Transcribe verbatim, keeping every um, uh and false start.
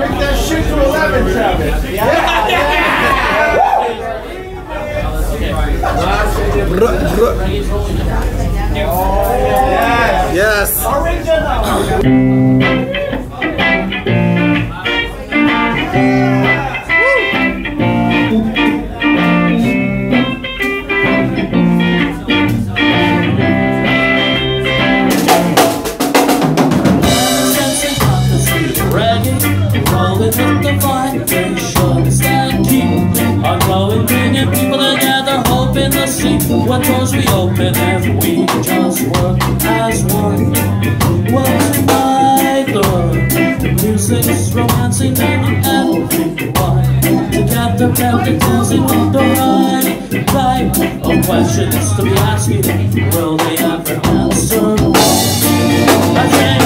that shoot to eleven, Travis. Yeah, yeah. Yes. When doors we open and we just work as one. Work together. The music's romancing and everyone together, every dancing on the right. Right. All questions to be asked, will they ever answer? I